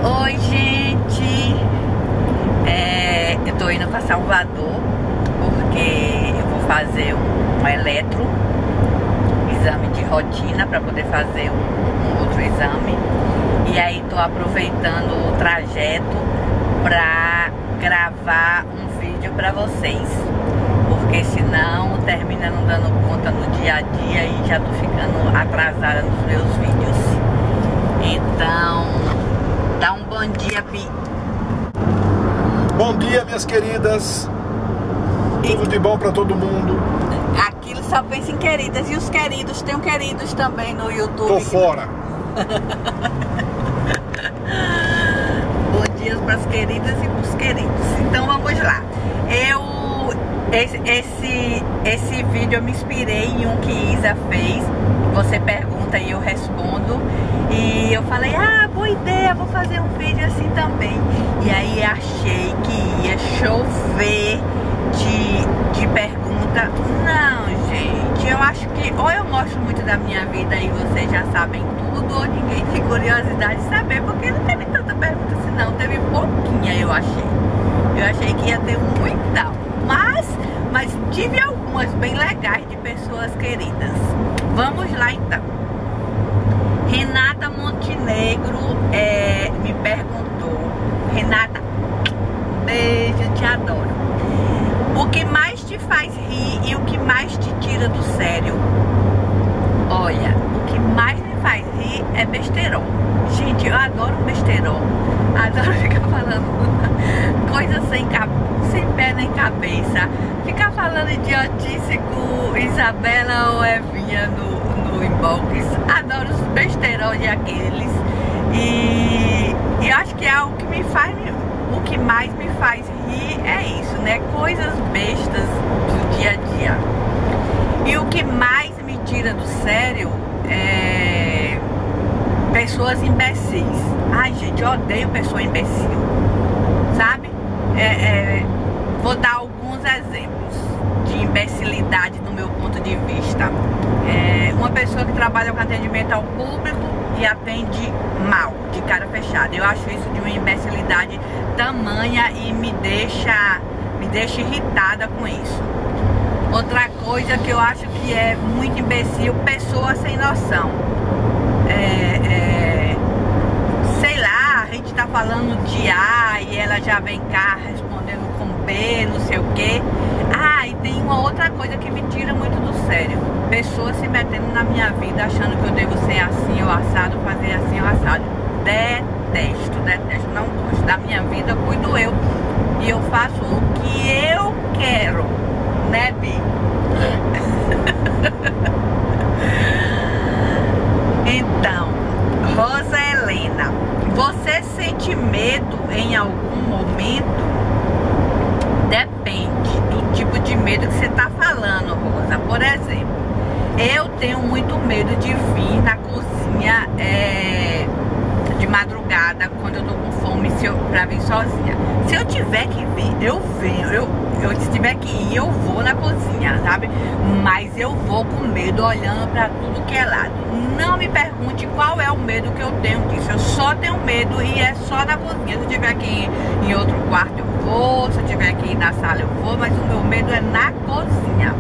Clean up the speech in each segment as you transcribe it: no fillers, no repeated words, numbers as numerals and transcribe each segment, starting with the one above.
Oi, gente, eu tô indo pra Salvador porque eu vou fazer um eletro, exame de rotina para poder fazer um outro exame. E aí tô aproveitando o trajeto pra gravar um vídeo pra vocês, porque senão termina não dando conta no dia a dia e já tô ficando atrasada nos meus vídeos. Então, dá um bom dia, Pi. Bom dia, minhas queridas. Tudo de bom pra todo mundo. Aquilo só pensa em queridas. E os queridos, tem queridos também no YouTube. Tô fora. Bom dia pras queridas e pros queridos. Então vamos lá. Esse vídeo eu me inspirei em um que Isa fez. Você pergunta e eu respondo. E eu falei, boa ideia, vou fazer um vídeo assim também. E aí achei que ia chover de pergunta. Não, gente, eu acho que ou eu mostro muito da minha vida e vocês já sabem tudo, ou ninguém tem curiosidade de saber, porque não teve tanta pergunta assim não, teve pouquinha, eu achei. Eu achei que ia ter muita, mas tive algumas bem legais de pessoas queridas. Vamos lá então. Renata Montenegro me perguntou. Renata, beijo, te adoro. O que mais te faz rir e o que mais te tira do sério? Olha, o que mais me faz rir é besterol. Gente, eu adoro besterol. Adoro ficar falando coisas sem pé nem cabeça. Ficar falando idiotice com Isabela ou Evinha no inbox. Adoro os besterol de aqueles. E acho que é o que me faz, o que mais me faz rir é isso, né? Coisas bestas do dia a dia. E o que mais me tira do sério é pessoas imbecis. Ai, gente, eu odeio pessoa imbecil, sabe? Vou dar alguns exemplos de imbecilidade no meu ponto de vista. Uma pessoa que trabalha com atendimento ao público e atende mal, de cara fechada. Eu acho isso de uma imbecilidade tamanha e me deixa irritada com isso. Outra coisa que eu acho que é muito imbecil, pessoa sem noção. Sei lá, a gente tá falando de A e ela já vem cá respondendo com B, não sei o que. E tem uma outra coisa que me tira muito do sério. Pessoas se metendo na minha vida achando que eu devo ser assim ou assado, fazer assim ou assado. Detesto, não gosto. Da minha vida cuido eu. E eu faço o que eu quero, né, Bi? Então, Rosa Helena, você sente medo em algum momento? Depende do tipo de medo que você tá falando, Rosa. Por exemplo, eu tenho muito medo de vir na cozinha de madrugada quando eu tô com fome pra vir sozinha. Se eu tiver que vir, eu venho. Se tiver que ir, eu vou na cozinha, sabe? Mas eu vou com medo, olhando pra tudo que é lado. Não me pergunte qual é o medo que eu tenho disso. Eu só tenho medo e é só na cozinha. Se eu tiver que ir em outro quarto, eu vou. Se eu tiver que ir na sala, eu vou. Mas o meu medo é na cozinha.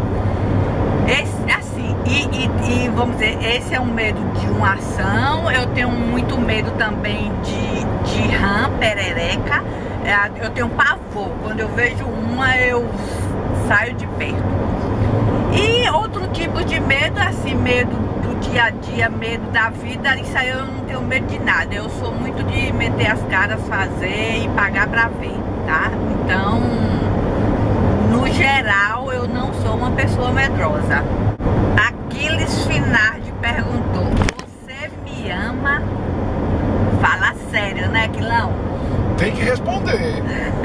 E vamos dizer, esse é um medo de uma ação. Eu tenho muito medo também de rã, perereca. Eu tenho pavor. Quando eu vejo uma, eu saio de perto. E outro tipo de medo, assim, medo do dia a dia, medo da vida, isso aí eu não tenho medo de nada. Eu sou muito de meter as caras, fazer e pagar pra ver, tá? Então, no geral, eu não sou uma pessoa medrosa. Aquiles Finardi perguntou: você me ama? Fala sério, né, Aquilão? Tem que responder.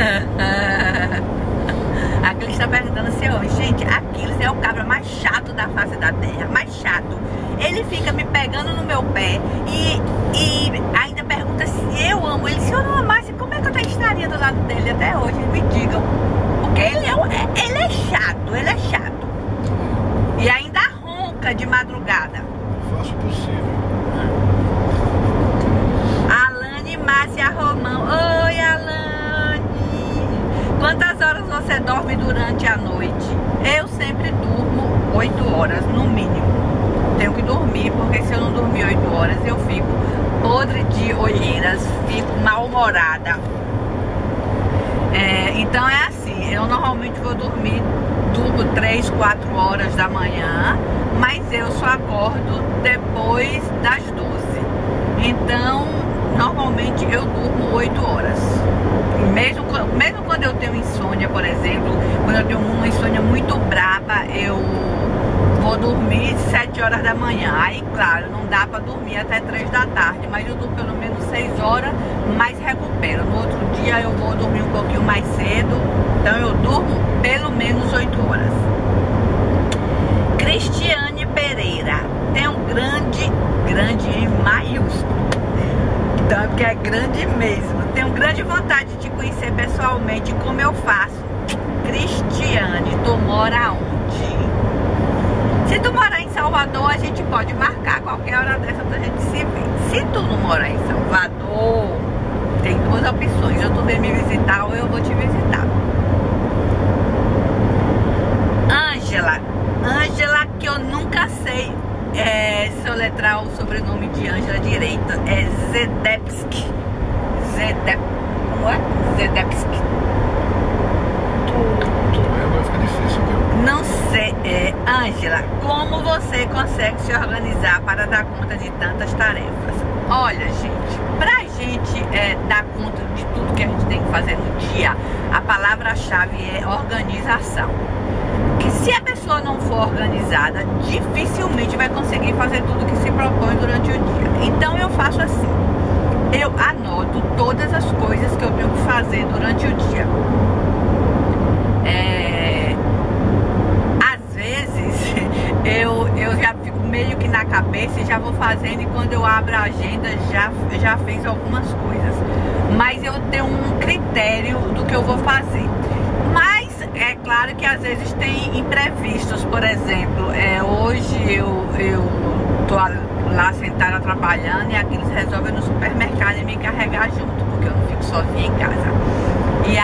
Aquiles tá perguntando assim, gente, Aquiles é o cabra mais chato da face da terra, mais chato. Ele fica me pegando no meu pé e ainda pergunta se eu amo ele. Se eu não amasse, como é que eu estaria do lado dele até hoje? Me digam. Porque ele é chato. E ainda ronca de madrugada. Faço o possível. Alane Mas Márcia Romão. Oi, Alane. Quantas horas você dorme durante a noite? Eu sempre durmo 8 horas, no mínimo. Tenho que dormir, porque se eu não dormir 8 horas, eu fico podre de olheiras, fico mal-humorada. Então é assim, eu normalmente vou dormir, durmo 3, 4 horas da manhã, mas eu só acordo depois das 12. Então, normalmente eu durmo 8 horas. Mesmo quando eu tenho insônia, por exemplo, quando eu tenho uma insônia muito braba, eu vou dormir 7 horas da manhã. Aí, claro, não dá pra dormir até 3 da tarde, mas eu durmo pelo menos 6 horas, mas recupero. No outro dia eu vou dormir um pouquinho mais cedo, então eu durmo pelo menos 8 horas. Cristiane Pereira, tem um grande em maiúsculo, então é porque é grande mesmo. Tenho grande vontade de conhecer pessoalmente como eu faço. Cristiane, tu mora onde? Se tu morar em Salvador, a gente pode marcar qualquer hora dessa pra gente se ver. Se tu não morar em Salvador, tem 2 opções: ou tu vem me visitar ou eu vou te visitar. Ângela, que eu nunca sei soletrar o sobrenome de Ângela direito, é Zedepski. Como é? Zedepski. Vai ficar difícil, viu? Não sei, Ângela, como você consegue se organizar para dar conta de tantas tarefas? Olha, gente, pra gente dar conta de tudo que a gente tem que fazer no dia, a palavra-chave é organização. Que se a pessoa não for organizada, dificilmente vai conseguir fazer tudo que se propõe durante o dia. Então eu faço assim, eu anoto todas as coisas que eu tenho que fazer durante o dia. Às vezes eu já fico meio que na cabeça e já vou fazendo, e quando eu abro a agenda já fiz algumas coisas. Mas eu tenho um critério do que eu vou fazer. Mas é claro que às vezes tem imprevistos. Por exemplo, hoje eu tô lá sentada trabalhando e aqueles resolvem no supermercado e me carregar junto, porque eu não fico sozinha em casa. E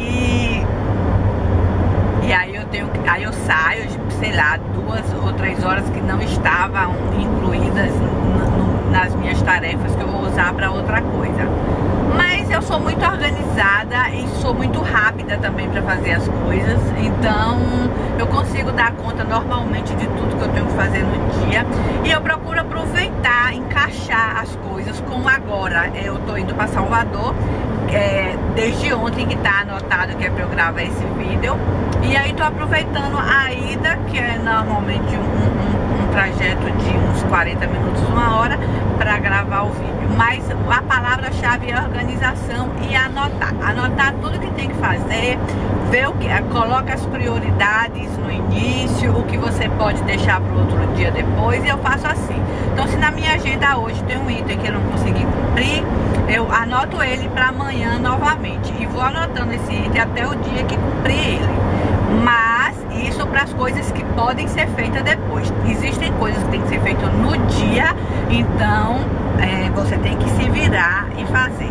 aí eu saio, sei lá, 2 ou 3 horas que não estavam incluídas nas minhas tarefas, que eu vou usar para outra coisa. Mas eu sou muito organizada e sou muito rápida também para fazer as coisas, então eu consigo dar conta normalmente de tudo que eu tenho que fazer no dia. E eu procuro aproveitar, encaixar as coisas, como agora eu tô indo para Salvador, desde ontem que tá anotado que é para eu gravar esse vídeo. E aí tô aproveitando a ida, que é normalmente um trajeto de uns 40 minutos, 1 hora, para gravar o vídeo. Mas a palavra-chave é organização e anotar. Anotar tudo que tem que fazer, ver coloca as prioridades no início, o que você pode deixar para o outro dia depois, e eu faço assim. Então, se na minha agenda hoje tem um item que eu não consegui cumprir, eu anoto ele para amanhã novamente e vou anotando esse item até o dia que cumprir ele. Mas isso para as coisas que podem ser feitas depois. Existem coisas que tem que ser feitas no dia, então você tem que se virar e fazer.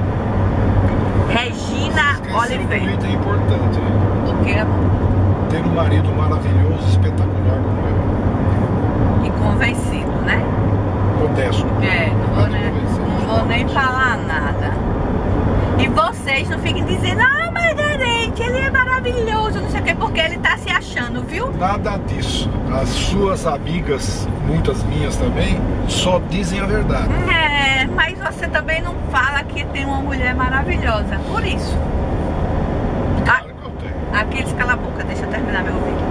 Regina Oliveira. Um item importante, hein? O que, amor? Ter um marido maravilhoso, espetacular como eu. E convencido, né? Modesto. Não vou nem falar nada. E vocês não fiquem dizendo: ah, Margarete, ele é maravilhoso, não sei o que, porque ele tá se achando, viu? Nada disso. As suas amigas, muitas minhas também, só dizem a verdade. Mas você também não fala que tem uma mulher maravilhosa, por isso. Claro que eu tenho. Aqueles, cala a boca, deixa eu terminar meu vídeo.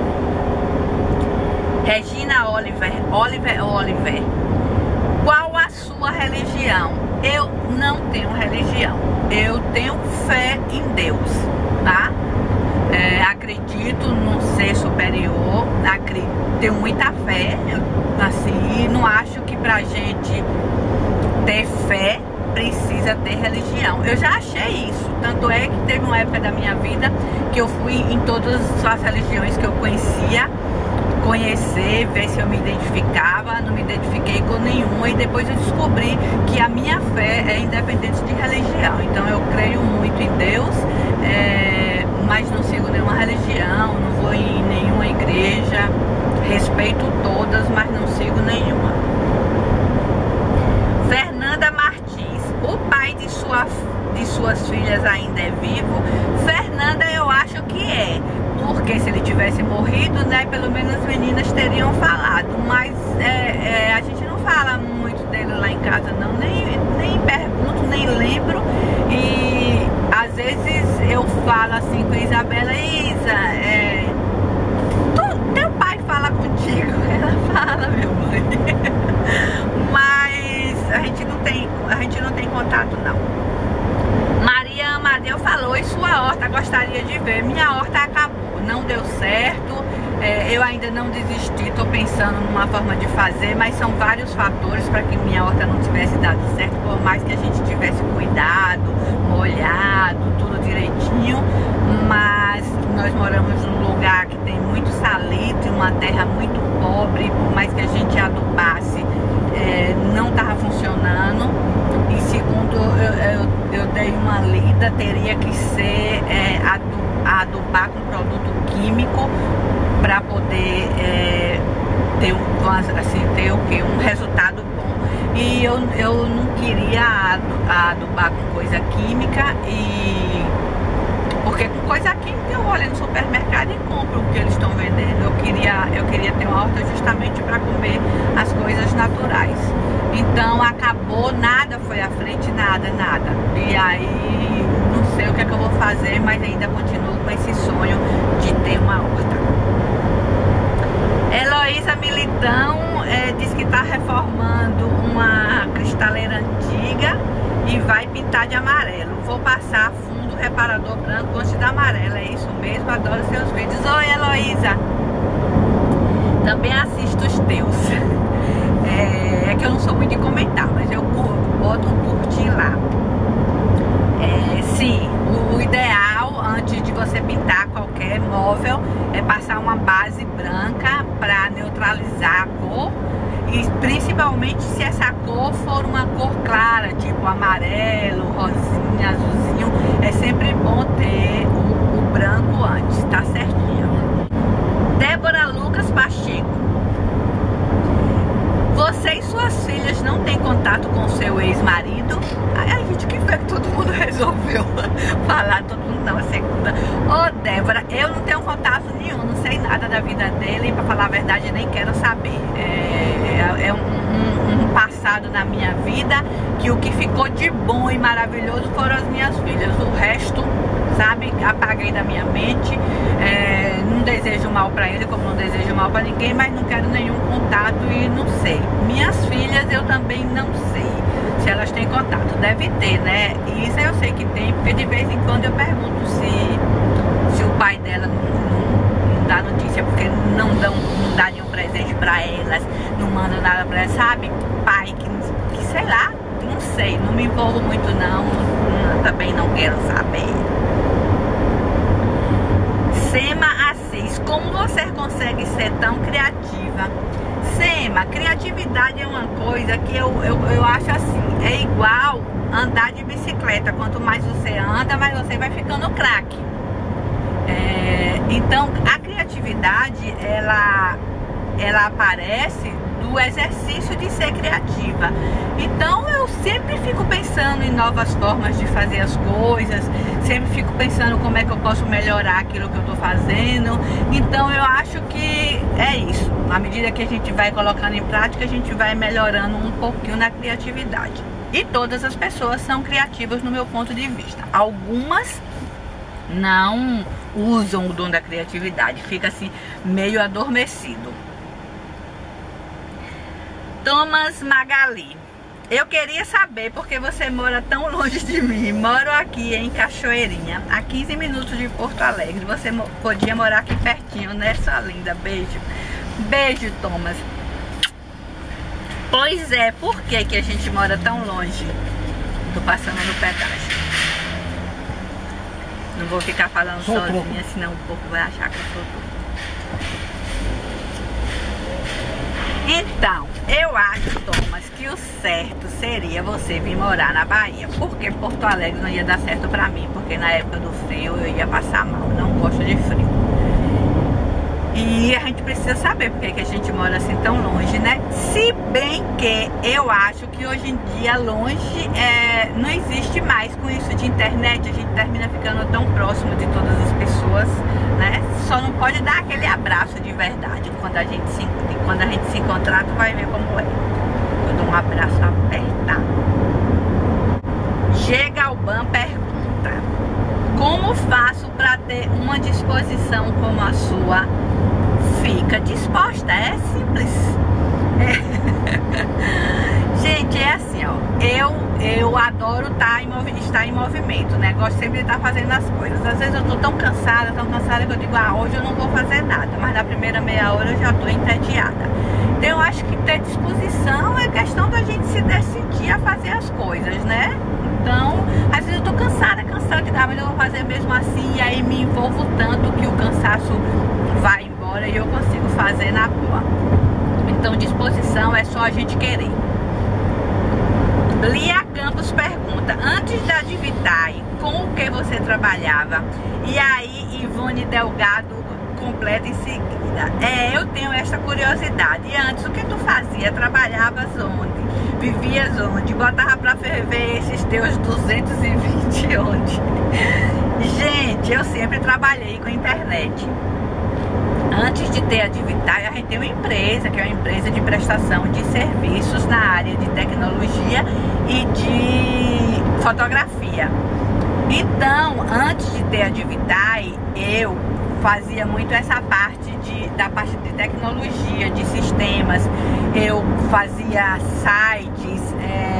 Regina Oliver, qual a sua religião? Eu não tenho religião, eu tenho fé em Deus, tá? Acredito num ser superior, tenho muita fé, assim, e não acho que pra gente ter fé precisa ter religião. Eu já achei isso, tanto é que teve uma época da minha vida que eu fui em todas as religiões que eu conhecia conhecer, ver se eu me identificava. Não me identifiquei com nenhuma, e depois eu descobri que a minha fé é independente de religião. Então eu creio muito em Deus, mas não sigo nenhuma religião, não vou em nenhuma igreja, respeito todas, mas não sigo nenhuma. Fernanda Martins, o pai de suas filhas ainda é vivo? Fernanda, eu acho que é, porque se ele tivesse morrido, né, pelo menos as meninas teriam falado, mas a gente não fala muito dele lá em casa não, nem pergunto, nem lembro. E às vezes eu falo assim com a Isabela: Isa, teu pai fala contigo? Ela fala, meu mãe. Mas a gente não tem contato não. Maria Amadeu falou: e sua horta gostaria de ver? Minha horta acabou, não deu certo. Eu ainda não desisti, estou pensando numa forma de fazer, mas são vários fatores para que minha horta não tivesse dado certo, por mais que a gente tivesse cuidado, molhado, tudo direitinho. Mas nós moramos num lugar que tem muito salitre, uma terra muito pobre, por mais que a gente adubasse, não estava funcionando. E segundo, eu dei uma lida, teria que ser adubar com produto químico para poder ter um resultado bom. E eu não queria adubar com coisa química, porque com coisa química eu olho no supermercado e compro o que eles estão vendendo. Eu queria ter uma horta justamente para comer as coisas naturais. Então acabou, nada foi à frente, nada. E aí não sei o que é que eu vou fazer, mas ainda continuo com esse sonho de ter uma horta. Heloísa Militão diz que está reformando uma cristaleira antiga e vai pintar de amarelo. Vou passar fundo reparador branco antes da amarela. É isso mesmo, adoro seus vídeos. Oi, Heloísa, também assisto os teus. É que eu não sou muito de comentar, mas eu boto um curtir lá. Sim, o ideal antes de você pintar qualquer móvel é passar uma base branca para neutralizar a cor, e principalmente se essa cor for uma cor clara, tipo amarelo, rosinha, azulzinho, é sempre bom ter o branco antes, tá certinho. Débora Lucas Pacheco: você e suas filhas não têm contato com o seu ex-marido? Ai, gente, que foi que todo mundo resolveu falar? Todo mundo não, a segunda. Ô, Débora, eu não tenho contato nenhum, não sei nada da vida dele, pra falar a verdade, nem quero saber. É um passado na minha vida que o que ficou de bom e maravilhoso foram as minhas filhas. O resto, sabe, apaguei da minha mente. Não desejo mal pra ele, como não desejo mal pra ninguém, mas não quero nenhum contato e não sei. Minhas filhas eu também não sei se elas têm contato. Deve ter, né? Isso eu sei que tem, porque de vez em quando eu pergunto se o pai dela não dá notícia, porque não dá nenhum presente pra elas, não manda nada pra elas, sabe? Pai que sei lá, não sei, não me envolvo muito não, também não quero saber. Sema Assis: como você consegue ser tão criativa? Sema, criatividade é uma coisa que eu acho assim, é igual andar de bicicleta. Quanto mais você anda, mais você vai ficando craque. Então a criatividade ela aparece do exercício de ser criativa. Então eu sempre fico pensando em novas formas de fazer as coisas, sempre fico pensando como é que eu posso melhorar aquilo que eu estou fazendo. Então eu acho que é isso, à medida que a gente vai colocando em prática, a gente vai melhorando um pouquinho na criatividade. E todas as pessoas são criativas no meu ponto de vista. Algumas não usam o dom da criatividade, fica assim meio adormecido. Thomas Magali: eu queria saber porque você mora tão longe de mim. Moro aqui em Cachoeirinha, a 15 minutos de Porto Alegre. Você podia morar aqui pertinho, né, sua linda? Beijo. Beijo, Thomas. Pois é, por que a gente mora tão longe? Tô passando no pedágio. Não vou ficar falando sozinha, senão o povo vai achar que eu sou tudo. Então, eu acho, Thomas, que o certo seria você vir morar na Bahia. Porque Porto Alegre não ia dar certo pra mim, porque na época do frio eu ia passar mal, não gosto de frio. E a gente precisa saber porque que a gente mora assim tão longe, né? Se bem que eu acho que hoje em dia longe não existe mais com isso de internet. A gente termina ficando tão próximo de todas as pessoas, né? Só não pode dar aquele abraço de verdade. Quando a gente se encontrar, tu vai ver como é. Eu dou um abraço apertado. Chega ao Ban pergunta: como faço para ter uma disposição como a sua? Fica disposta, é simples. Gente, é assim, ó. Eu adoro estar em movimento, né? Gosto sempre de estar fazendo as coisas. Às vezes eu tô tão cansada que eu digo, hoje eu não vou fazer nada. Mas na primeira meia hora eu já tô entediada. Então eu acho que ter disposição é questão da gente se decidir a fazer as coisas, né? Então, às vezes eu tô cansada, de mas eu vou fazer mesmo assim. E aí me envolvo tanto que o cansaço vai embora e eu consigo fazer na boa. Então, disposição é só a gente querer. Lia Campos pergunta: antes da Divitae, com o que você trabalhava? E aí Ivone Delgado completa em seguida: eu tenho essa curiosidade. E antes, o que tu fazia? Trabalhavas onde? Vivias onde? Botava pra ferver esses teus 220 onde? Gente, eu sempre trabalhei com internet. Antes de ter a Divitae, a gente tem uma empresa, que é uma empresa de prestação de serviços na área de tecnologia e de fotografia. Então, antes de ter a Divitae, eu fazia muito essa parte da parte de tecnologia, de sistemas. Eu fazia sites,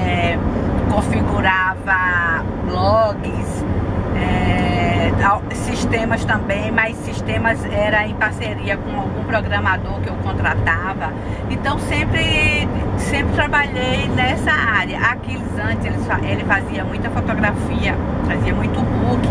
configurava blogs, sistemas também, mas sistemas era em parceria com algum programador que eu contratava. Então sempre trabalhei nessa área. Aquiles antes ele fazia muita fotografia, fazia muito book,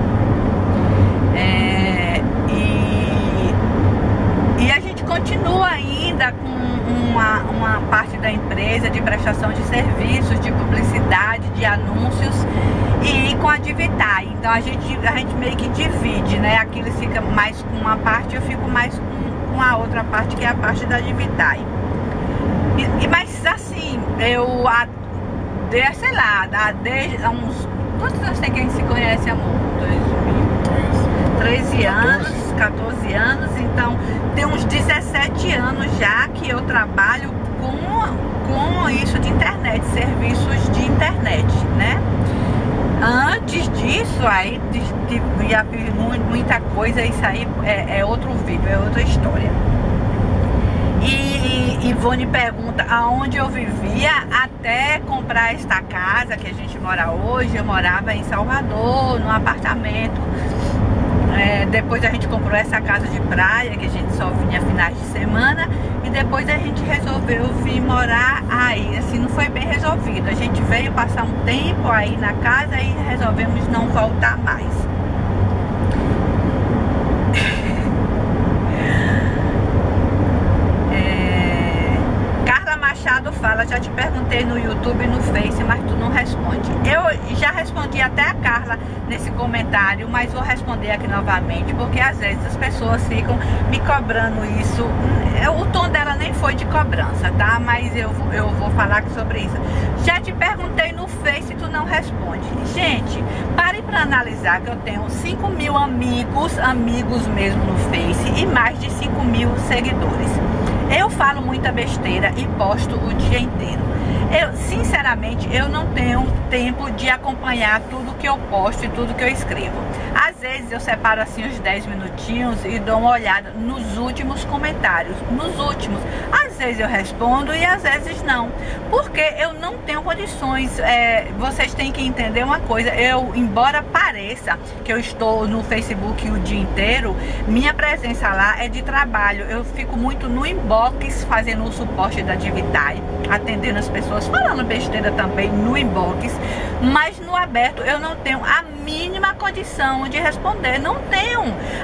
e a gente continua ainda com uma parte da empresa de prestação de serviços, de publicidade, de anúncios, e com a Divitae. Então a gente meio que divide, né? Aqui eles ficam mais com uma parte, eu fico mais com a outra parte, que é a parte da Divitae. Mas assim, sei lá, desde uns... Quantos anos tem que a gente se conhece, amor? 13 anos, 14 anos, então tem uns 17 anos já que eu trabalho com isso de internet, serviços de internet, né? Antes disso, aí já fiz muita coisa, isso aí é outro vídeo, é outra história. E Ivone pergunta aonde eu vivia até comprar esta casa que a gente mora hoje. Eu morava em Salvador, num apartamento. Depois a gente comprou essa casa de praia, que a gente só vinha finais de semana. E depois a gente resolveu vir morar aí. Assim, não foi bem resolvido. A gente veio passar um tempo aí na casa e resolvemos não voltar mais. Machado fala: já te perguntei no YouTube e no Face, mas tu não responde. Eu já respondi até a Carla nesse comentário, mas vou responder aqui novamente, porque às vezes as pessoas ficam me cobrando isso. O tom dela nem foi de cobrança, tá? Mas eu vou falar sobre isso. Já te perguntei no Face e tu não responde. Gente, pare pra analisar que eu tenho 5 mil amigos mesmo no Face, e mais de 5 mil seguidores. Eu falo muita besteira e posto o dia inteiro. Sinceramente, eu não tenho tempo de acompanhar tudo que eu posto e tudo que eu escrevo. Às vezes eu separo assim uns 10 minutinhos e dou uma olhada nos últimos comentários. Nos últimos. Às vezes eu respondo e às vezes não. Porque eu não tenho condições. Vocês têm que entender uma coisa. Embora pareça que eu estou no Facebook o dia inteiro, minha presença lá é de trabalho. Eu fico muito no inbox fazendo o suporte da Divitae, atendendo as pessoas, falando besteira também no inbox, mas no aberto eu não tenho a mínima condição de responder. Não tenho.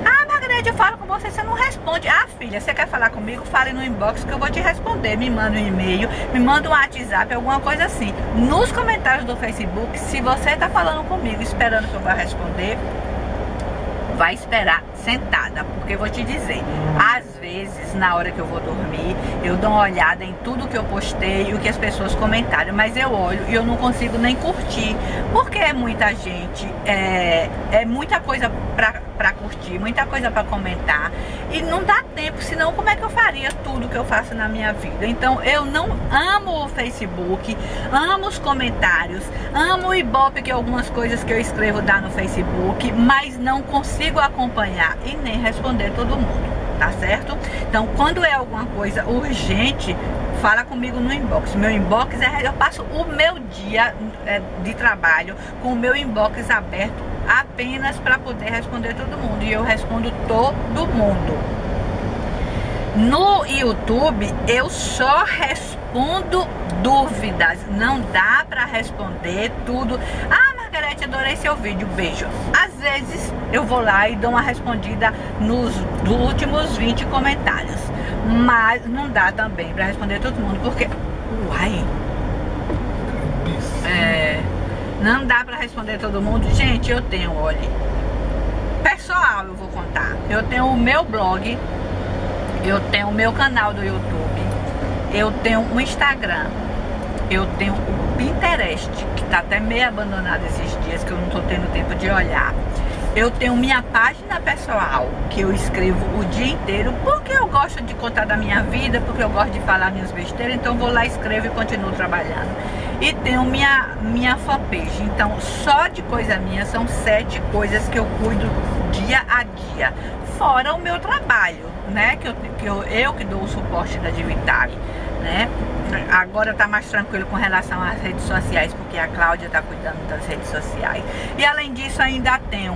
Margarete, eu falo com você, você não responde. Ah, filha, você quer falar comigo? Fale no inbox que eu vou te responder. Me manda um e-mail, me manda um WhatsApp, alguma coisa assim. Nos comentários do Facebook, se você tá falando comigo, esperando que eu vá responder, vai esperar sentada, porque eu vou te dizer, às vezes na hora que eu vou dormir eu dou uma olhada em tudo que eu postei e o que as pessoas comentaram, mas eu olho e eu não consigo nem curtir, porque é muita gente, é muita coisa pra curtir, muita coisa pra comentar e não dá tempo, senão como é que eu faria tudo que eu faço na minha vida? Então eu não amo o Facebook, amo os comentários, amo o Ibope, que algumas coisas que eu escrevo dá no Facebook, mas não consigo acompanhar e nem responder todo mundo, tá certo? Então quando é alguma coisa urgente, fala comigo no inbox. Meu inbox eu passo o meu dia de trabalho com o meu inbox aberto apenas para poder responder todo mundo, e eu respondo todo mundo. No YouTube eu só respondo dúvidas, não dá para responder tudo. Ah, Margarete, adorei seu vídeo, beijo. Às vezes eu vou lá e dou uma respondida nos últimos 20 comentários, mas não dá também para responder todo mundo, porque não dá para responder todo mundo. Gente, eu tenho, olha, pessoal, eu vou contar, eu tenho o meu blog, eu tenho o meu canal do YouTube, eu tenho o Instagram, eu tenho o Pinterest, que tá até meio abandonado esses dias, que eu não tô tendo tempo de olhar. Eu tenho minha página pessoal, que eu escrevo o dia inteiro, porque eu gosto de contar da minha vida, porque eu gosto de falar minhas besteiras, então eu vou lá, escrevo e continuo trabalhando. E tenho minha fanpage, então só de coisa minha são 7 coisas que eu cuido dia a dia, fora o meu trabalho, né, que eu que dou o suporte da Divitale, né. Agora tá mais tranquilo com relação às redes sociais, porque a Cláudia tá cuidando das redes sociais. E além disso ainda tenho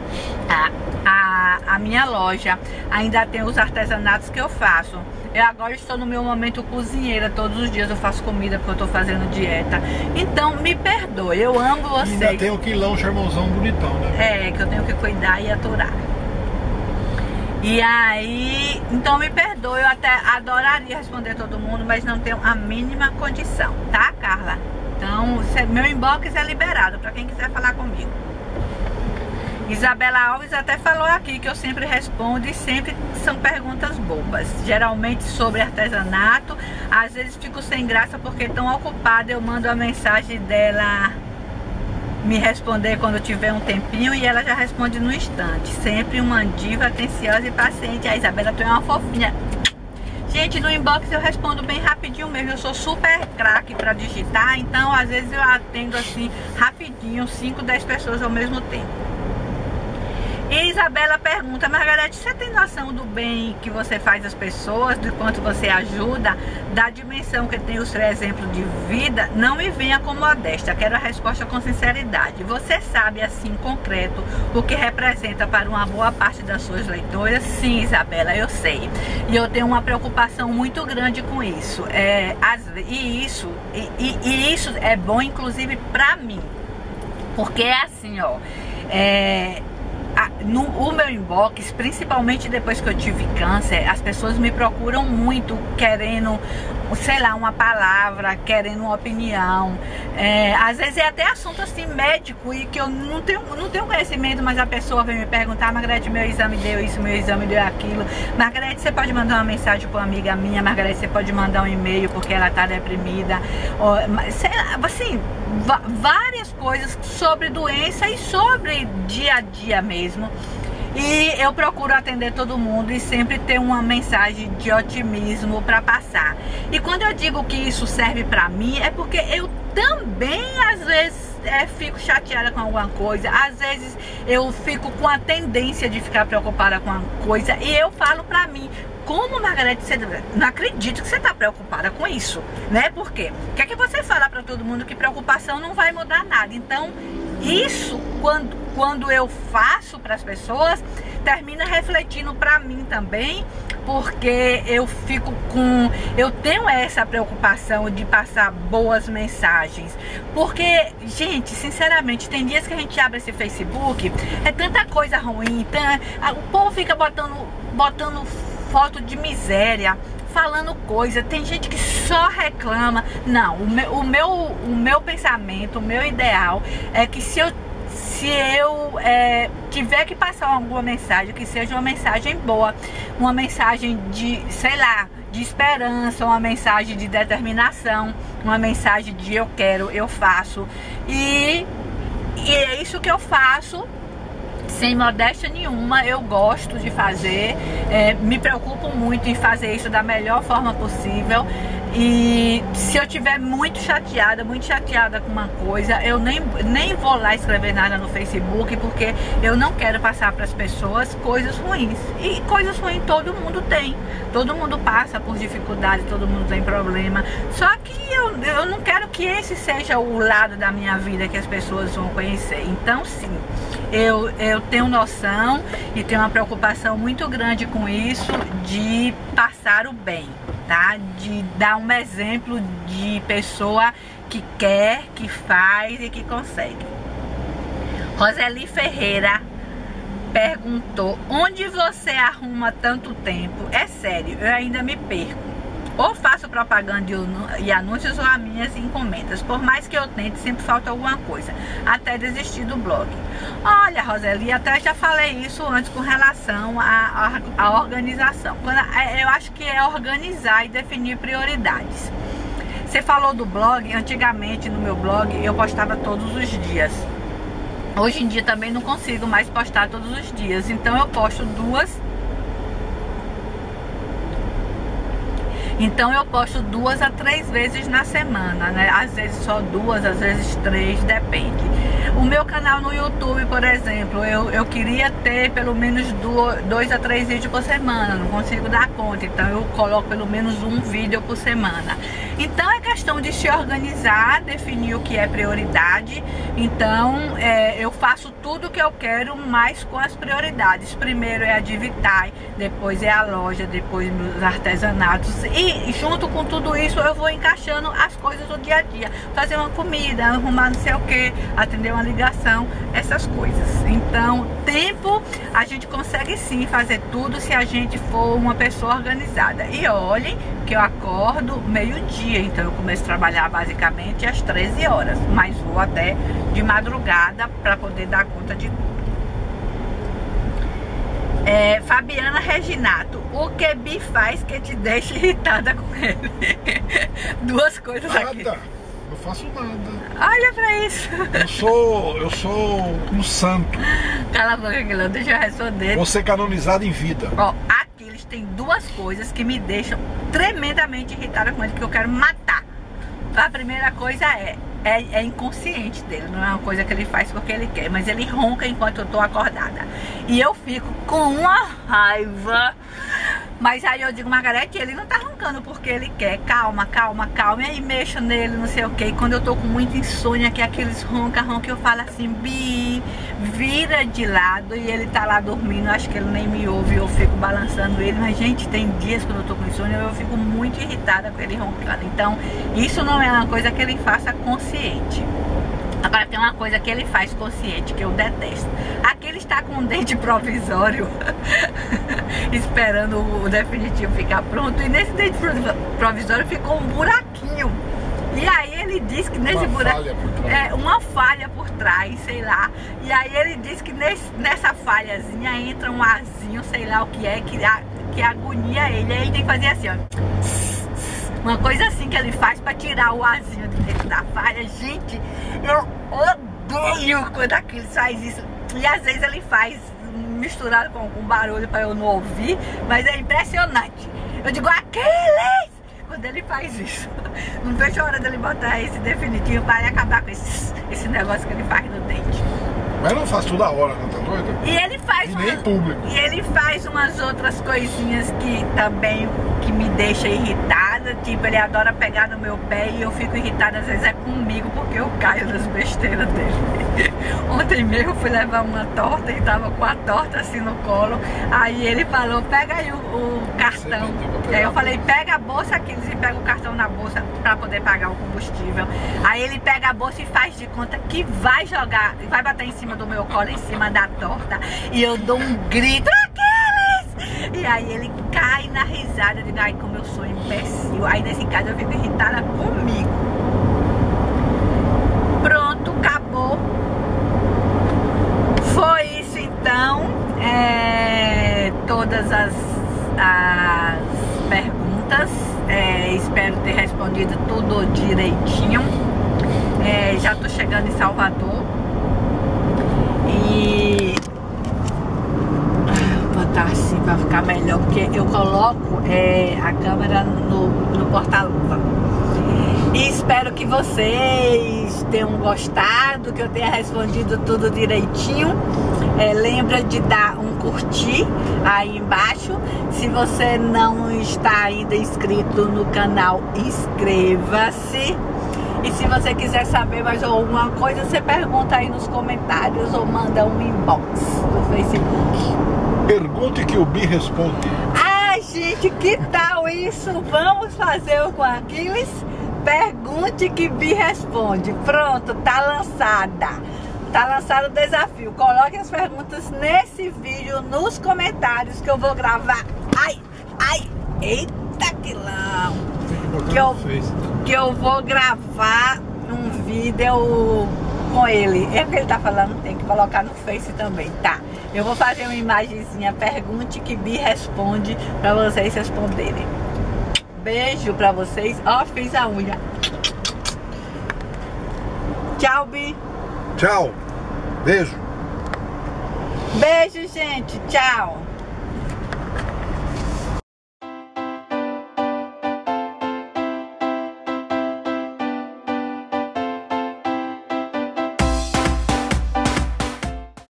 a minha loja, ainda tem os artesanatos que eu faço. Eu agora estou no meu momento cozinheira, todos os dias eu faço comida porque eu tô fazendo dieta. Então me perdoe, eu amo vocês. E ainda tem o quilão charmosão bonitão, né? Que eu tenho que cuidar e aturar. E aí, então me perdoe, eu até adoraria responder todo mundo, mas não tenho a mínima condição, tá, Carla? Então, meu inbox é liberado para quem quiser falar comigo. Isabela Alves até falou aqui que eu sempre respondo e sempre são perguntas bobas, geralmente sobre artesanato. Às vezes fico sem graça porque tão ocupada, eu mando a mensagem dela me responder quando tiver um tempinho e ela já responde no instante. Sempre uma diva atenciosa e paciente. A Isabela, tu é uma fofinha. Gente, no inbox eu respondo bem rapidinho mesmo. Eu sou super craque pra digitar, então às vezes eu atendo assim rapidinho 5, 10 pessoas ao mesmo tempo. E Isabela pergunta: Margarete, você tem noção do bem que você faz às pessoas, do quanto você ajuda, da dimensão que tem o seu exemplo de vida? Não me venha com modéstia, quero a resposta com sinceridade. Você sabe assim, concreto, o que representa para uma boa parte das suas leitoras? Sim, Isabela, eu sei. E eu tenho uma preocupação muito grande com isso. Isso é bom, inclusive, pra mim. Porque é assim, ó... o meu inbox, principalmente depois que eu tive câncer, as pessoas me procuram muito querendo, sei lá, uma palavra, querendo uma opinião. Às vezes é até assunto assim médico e que eu não tenho conhecimento, mas a pessoa vem me perguntar: Margarete, meu exame deu isso, meu exame deu aquilo. Margarete, você pode mandar uma mensagem para uma amiga minha? Margarete, você pode mandar um e-mail porque ela tá deprimida? Sei lá, assim, várias coisas sobre doença e sobre dia a dia mesmo. E eu procuro atender todo mundo e sempre ter uma mensagem de otimismo para passar. E quando eu digo que isso serve para mim, é porque eu também às vezes fico chateada com alguma coisa. Às vezes eu fico com a tendência de ficar preocupada com uma coisa e eu falo pra mim: como, Margarete, você não acredito que você tá preocupada com isso, né? Por quê? Quer que você fala pra todo mundo que preocupação não vai mudar nada. Então isso, quando eu faço para as pessoas, termina refletindo para mim também, porque eu tenho essa preocupação de passar boas mensagens, porque, gente, sinceramente, tem dias que a gente abre esse Facebook, é tanta coisa ruim, o povo fica botando foto de miséria, falando coisa, tem gente que só reclama. Não, o meu pensamento, o meu ideal é que se eu tiver que passar alguma mensagem, que seja uma mensagem boa, uma mensagem de, sei lá, de esperança, uma mensagem de determinação, uma mensagem de eu quero, eu faço, e é isso que eu faço. Sem modéstia nenhuma, eu gosto de fazer, me preocupo muito em fazer isso da melhor forma possível. E se eu estiver muito chateada com uma coisa, eu nem vou lá escrever nada no Facebook, porque eu não quero passar para as pessoas coisas ruins. E coisas ruins todo mundo tem, todo mundo passa por dificuldade, todo mundo tem problema. Só que eu não quero que esse seja o lado da minha vida que as pessoas vão conhecer. Então sim, eu tenho noção e tenho uma preocupação muito grande com isso, de passar o bem, tá? De dar um exemplo de pessoa que quer, que faz e que consegue. Roseli Ferreira perguntou: onde você arruma tanto tempo? É sério, eu ainda me perco. Ou faço propaganda e anúncios, ou as minhas encomendas. Por mais que eu tente, sempre falta alguma coisa, até desistir do blog. Olha, Roseli, até já falei isso antes com relação à organização. Eu acho que é organizar e definir prioridades. Você falou do blog. Antigamente no meu blog eu postava todos os dias. Hoje em dia também não consigo mais postar todos os dias, então eu posto 2 a 3 vezes na semana, né? Às vezes só 2, às vezes 3, depende. O meu canal no YouTube, por exemplo, eu queria ter pelo menos 2 a 3 vídeos por semana. Não consigo dar conta, então eu coloco pelo menos um vídeo por semana. Então é questão de se organizar, definir o que é prioridade. Então eu faço tudo o que eu quero, mas com as prioridades. Primeiro é a Divitai, depois é a loja, depois meus artesanatos. E junto com tudo isso eu vou encaixando as coisas do dia a dia. Fazer uma comida, arrumar não sei o que, atender uma ligação, essas coisas. Então tempo a gente consegue sim fazer tudo se a gente for uma pessoa organizada. E olhem que eu acordo meio-dia, então eu começo a trabalhar basicamente às 13 horas, mas vou até de madrugada para poder dar conta de tudo. Fabiana Reginato: o que Bi faz que te deixa irritada com ele? Duas coisas aqui. Nada, não faço nada. Olha pra isso. Eu sou um santo. Cala a boca, Guilherme, deixa eu responder. Vou ser canonizado em vida. Ó, aqui eles têm duas coisas que me deixam tremendamente irritada com ele, que eu quero matar. A primeira coisa é inconsciente dele, não é uma coisa que ele faz porque ele quer, mas ele ronca enquanto eu tô acordada. E eu fico com uma raiva. Mas aí eu digo: Margarete, ele não tá roncando porque ele quer. Calma, calma, calma. E aí mexo nele, não sei o que. E quando eu tô com muita insônia, que é aqueles ronca, eu falo assim: Bi, vira de lado. E ele tá lá dormindo, acho que ele nem me ouve, eu fico balançando ele. Mas, gente, tem dias quando eu tô com insônia, eu fico muito irritada com ele roncando. Então, isso não é uma coisa que ele faça consciente. Agora tem uma coisa que ele faz consciente, que eu detesto. Aqui ele está com um dente provisório esperando o definitivo ficar pronto. E nesse dente provisório ficou um buraquinho. E aí ele diz que nesse buraco é uma falha por trás, sei lá. E aí ele diz que nessa falhazinha entra um arzinho, sei lá o que é, que agonia ele. Aí ele tem que fazer assim, ó. Uma coisa assim que ele faz pra tirar o arzinho de dentro da falha. Gente, eu odeio quando aquele faz isso. E às vezes ele faz misturado com algum barulho pra eu não ouvir, mas é impressionante. Eu digo: Aquiles! Quando ele faz isso. Não vejo a hora dele botar esse definitivo para acabar com esse negócio que ele faz no dente. Mas não faz toda hora, não tá doido? E ele faz nem público. E ele faz umas outras coisinhas que também me deixa irritada. irritada, tipo, ele adora pegar no meu pé e eu fico irritada, às vezes é comigo, porque eu caio das besteiras dele. Ontem mesmo eu fui levar uma torta e tava com a torta assim no colo, aí ele falou, pega aí o cartão. Aí eu falei, pega a bolsa aqui, e pega o cartão na bolsa pra poder pagar o combustível. Aí ele pega a bolsa e faz de conta que vai jogar, vai bater em cima do meu colo, em cima da torta, e eu dou um grito, e aí ele cai na risada, eu digo, ai, como eu sou imbecil. Aí nesse caso eu fico irritada comigo. Pronto, acabou. Foi isso então. Todas as perguntas. Espero ter respondido tudo direitinho. Já tô chegando em Salvador. E botar assim pra ficar melhor, porque eu coloco a câmera no porta-luva. E espero que vocês tenham gostado, que eu tenha respondido tudo direitinho. Lembra de dar um curtir aí embaixo. Se você não está ainda inscrito no canal, inscreva-se. E se você quiser saber mais alguma coisa, você pergunta aí nos comentários ou manda um inbox no Facebook. Pergunte que o Bi responde. Ai, gente, que tal isso? Vamos fazer o com Aquiles? Pergunte que Bi responde. Pronto, tá lançada. Tá lançado o desafio. Coloque as perguntas nesse vídeo nos comentários que eu vou gravar. Ai, ai, eita que lão. Que eu vou gravar um vídeo com ele. É o que ele tá falando, tem que colocar no Face também, tá? Eu vou fazer uma imagenzinha, pergunte que Bi responde, pra vocês responderem. Beijo pra vocês. Ó, fiz a unha. Tchau, Bi. Tchau. Beijo. Beijo, gente. Tchau.